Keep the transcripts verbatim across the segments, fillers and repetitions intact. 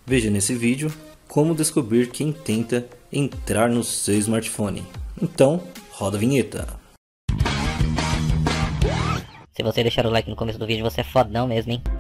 Veja nesse vídeo como descobrir quem tenta entrar no seu smartphone. Então, roda a vinheta. Se você deixar o like no começo do vídeo, você é fodão mesmo, hein?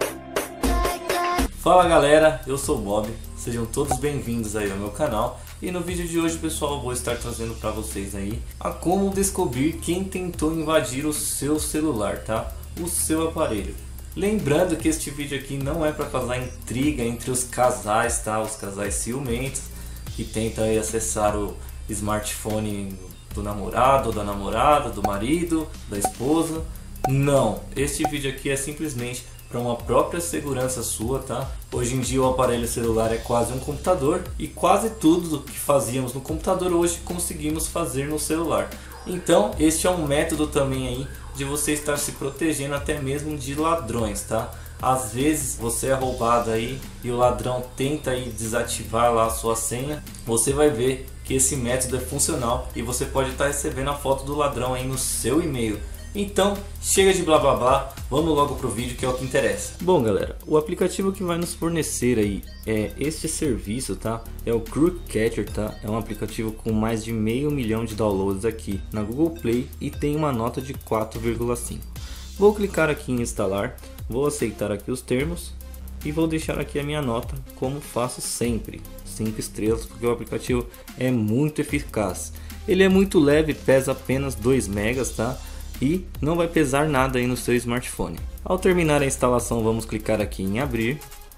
Fala galera, eu sou o Bob, sejam todos bem-vindos aí ao meu canal. E no vídeo de hoje, pessoal, eu vou estar trazendo para vocês aí a como descobrir quem tentou invadir o seu celular, tá? O seu aparelho. Lembrando que este vídeo aqui não é para causar intriga entre os casais, tá? Os casais ciumentos que tentam aí acessar o smartphone do namorado, ou da namorada, do marido, da esposa. Não, este vídeo aqui é simplesmente para uma própria segurança sua, tá? Hoje em dia o aparelho celular é quase um computador e quase tudo que fazíamos no computador hoje conseguimos fazer no celular. Então este é um método também aí de você estar se protegendo até mesmo de ladrões, tá? Às vezes você é roubado aí e o ladrão tenta aí desativar lá a sua senha, você vai ver que esse método é funcional e você pode estar recebendo a foto do ladrão aí no seu e-mail. Então, chega de blá blá blá, vamos logo pro vídeo que é o que interessa. Bom galera, o aplicativo que vai nos fornecer aí é este serviço, tá? É o Crookcatcher, tá? É um aplicativo com mais de meio milhão de downloads aqui na Google Play e tem uma nota de quatro vírgula cinco. Vou clicar aqui em instalar, vou aceitar aqui os termos e vou deixar aqui a minha nota como faço sempre, cinco estrelas, porque o aplicativo é muito eficaz. Ele é muito leve, pesa apenas dois megas, tá? E não vai pesar nada aí no seu smartphone. Ao terminar a instalação, vamos clicar aqui em abrir.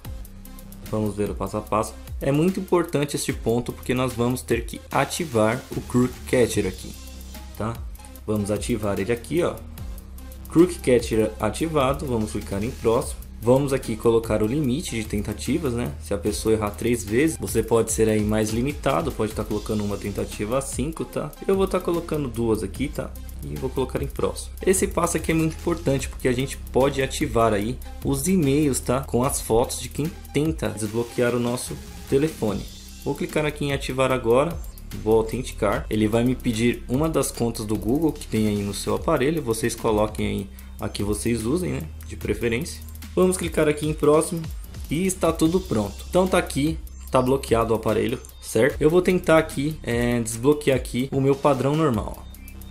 Vamos ver o passo a passo. É muito importante este ponto porque nós vamos ter que ativar o Crookcatcher aqui, tá? Vamos ativar ele aqui, ó. Crookcatcher ativado, vamos clicar em próximo. Vamos aqui colocar o limite de tentativas, né? Se a pessoa errar três vezes, você pode ser aí mais limitado, pode estar colocando uma tentativa a cinco, tá? Eu vou estar colocando duas aqui, tá? E vou colocar em próximo. Esse passo aqui é muito importante porque a gente pode ativar aí os e-mails, tá? Com as fotos de quem tenta desbloquear o nosso telefone. Vou clicar aqui em ativar agora. Vou autenticar. Ele vai me pedir uma das contas do Google que tem aí no seu aparelho. Vocês coloquem aí a que vocês usem, né? De preferência. Vamos clicar aqui em próximo e está tudo pronto. Então tá aqui, tá bloqueado o aparelho, certo? Eu vou tentar aqui é, desbloquear aqui o meu padrão normal.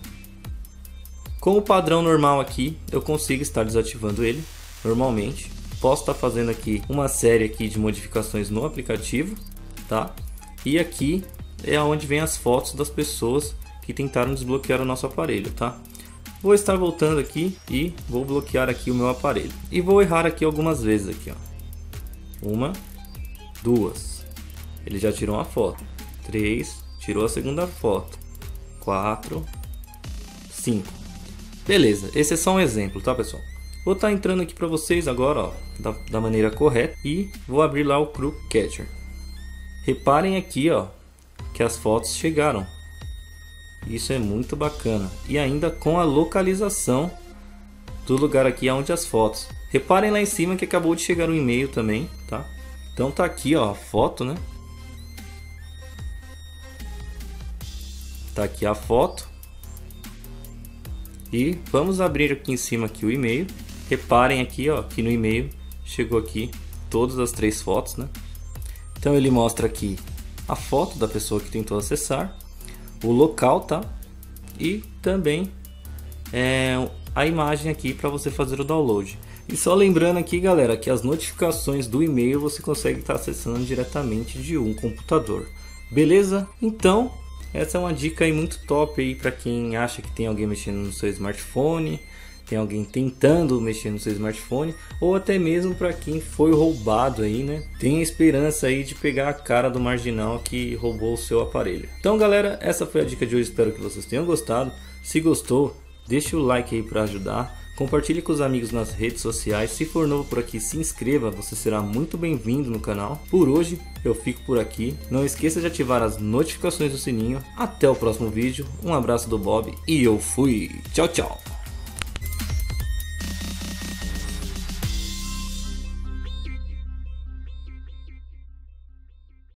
Com o padrão normal aqui, eu consigo estar desativando ele normalmente. Posso estar fazendo aqui uma série aqui de modificações no aplicativo, tá? E aqui é onde vem as fotos das pessoas que tentaram desbloquear o nosso aparelho, tá? Vou estar voltando aqui e vou bloquear aqui o meu aparelho. E vou errar aqui algumas vezes aqui, ó. Uma, duas. Ele já tirou uma foto. Três, tirou a segunda foto. Quatro, cinco. Beleza, esse é só um exemplo, tá pessoal? Vou estar entrando aqui para vocês agora, ó, da, da maneira correta e vou abrir lá o Crookcatcher. Reparem aqui, ó, que as fotos chegaram. Isso é muito bacana. E ainda com a localização do lugar aqui onde as fotos. Reparem lá em cima que acabou de chegar um e-mail também, tá? Então tá aqui, ó, a foto, né? Tá aqui a foto. E vamos abrir aqui em cima aqui o e-mail. Reparem aqui, ó, que no e-mail chegou aqui todas as três fotos, né? Então ele mostra aqui a foto da pessoa que tentou acessar, o local, tá? E também é, a imagem aqui para você fazer o download. E só lembrando aqui, galera, que as notificações do e-mail você consegue estar acessando diretamente de um computador. Beleza? Então, essa é uma dica aí muito top aí para quem acha que tem alguém mexendo no seu smartphone, tem alguém tentando mexer no seu smartphone, ou até mesmo para quem foi roubado aí, né? Tem a esperança aí de pegar a cara do marginal que roubou o seu aparelho. Então galera, essa foi a dica de hoje, espero que vocês tenham gostado. Se gostou, deixa o like aí para ajudar. Compartilhe com os amigos nas redes sociais. Se for novo por aqui, se inscreva, você será muito bem-vindo no canal. Por hoje eu fico por aqui. Não esqueça de ativar as notificações do sininho. Até o próximo vídeo. Um abraço do Bob e eu fui. Tchau, tchau.